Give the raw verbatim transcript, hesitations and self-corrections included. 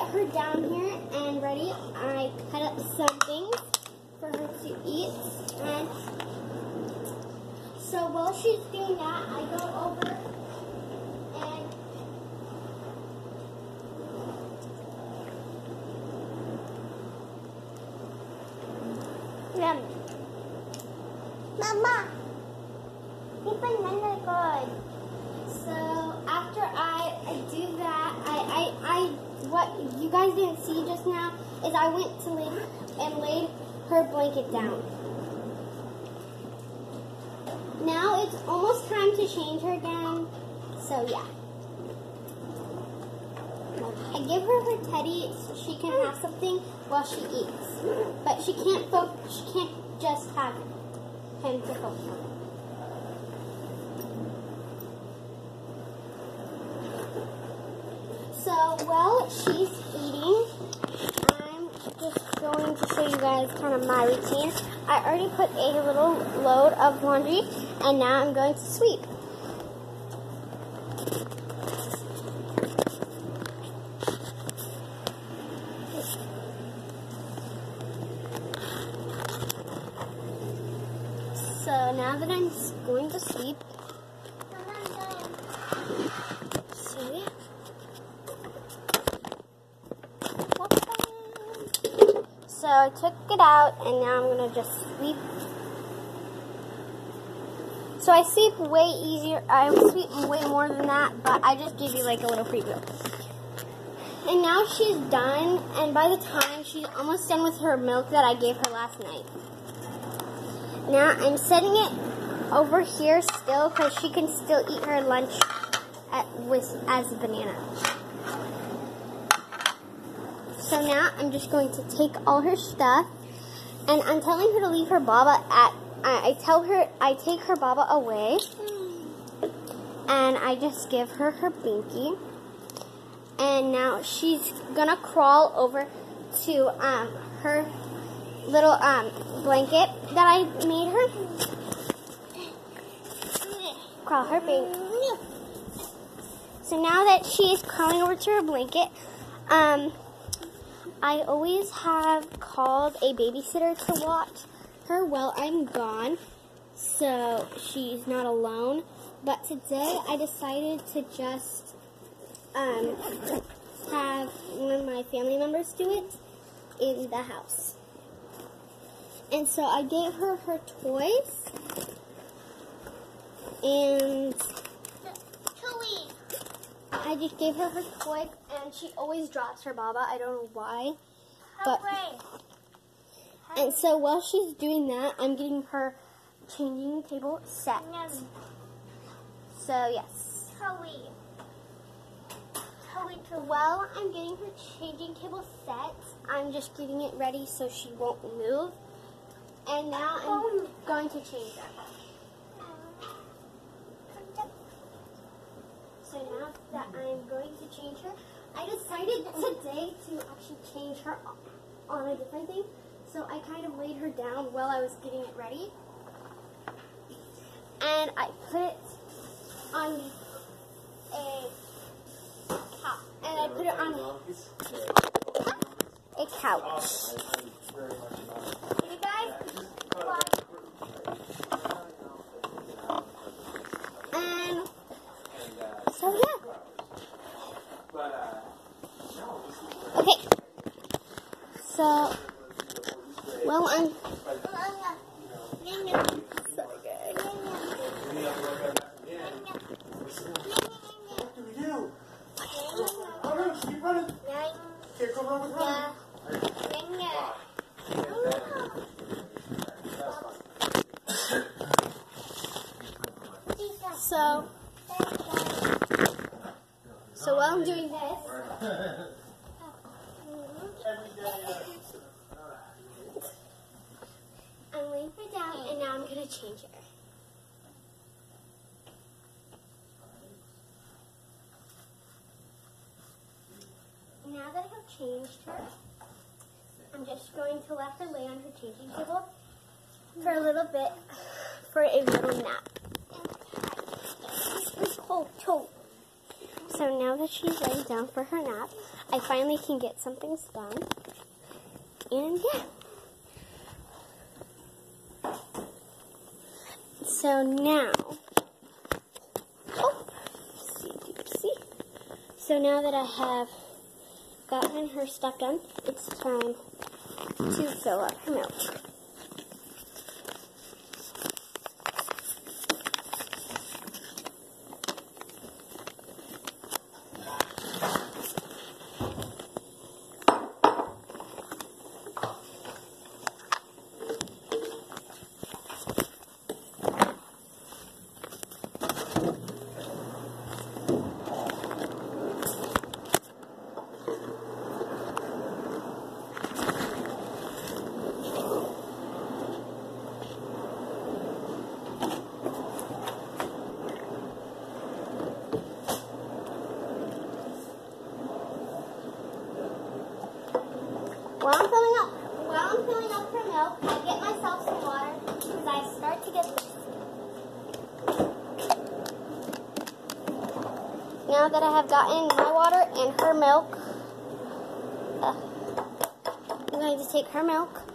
get her down here and ready, I cut up some things for her to eat. And so while she's doing that, I go over and Yum. Mama, keep banana good. So after I, I do that, I, I, I, what you guys didn't see just now is I went to lay and laid her blanket down. Now it's almost time to change her again. So yeah. I give her her teddy so she can have something while she eats. But she can't focus, she can't just have him to focus on. So while she's eating, I'm just going to show you guys kind of my routine. I already put a little load of laundry and now I'm going to sweep. So now that I'm going to sleep, so yeah. So I took it out and now I'm gonna just sweep. So I sweep way easier, I sweep way more than that, but I just give you like a little preview. And now she's done, and by the time she's almost done with her milk that I gave her last night. Now I'm setting it over here still because she can still eat her lunch at, with as a banana. So now I'm just going to take all her stuff and I'm telling her to leave her baba at, I, I tell her, I take her baba away and I just give her her binky. And now she's gonna crawl over to um, her little um, blanket that I made her. Crawl her blanket. So now that she is crawling over to her blanket, um, I always have called a babysitter to watch her while I'm gone, so she's not alone. But today I decided to just um, have one of my family members do it in the house. And so I gave her her toys, and I just gave her her toy, and she always drops her baba. I don't know why, but and so while she's doing that, I'm getting her changing table set. So yes. While I'm getting her changing table set, I'm just getting it ready so she won't move. And now I'm going to change her. So now that I'm going to change her, I decided today to actually change her on a different thing. So I kind of laid her down while I was getting it ready. And I put it on a couch. And I put it on a couch. You guys? And so yeah. Okay. So, well, I'm so good. Keep running. Can't go wrong with running. So, so while I'm doing this, I'm laying her down, and now I'm going to change her. Now that I've changed her, I'm just going to let her lay on her changing table for a little bit, for a little nap. Oh, So now that she's laying down for her nap, I finally can get some things done. And yeah. So now, oh, see, see. So now that I have gotten her stuff done, it's time to fill up her milk. While I'm filling up, while I'm filling up her milk, I get myself some water because I start to get thirsty. Now that I have gotten my water and her milk, uh, I'm going to take her milk